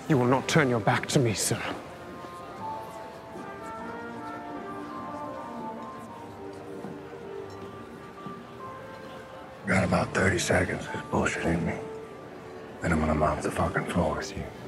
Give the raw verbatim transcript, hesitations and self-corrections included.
You will not turn your back to me, sir. Got about thirty seconds. This bullshit in me. Then I'm gonna mop the fucking floor with you.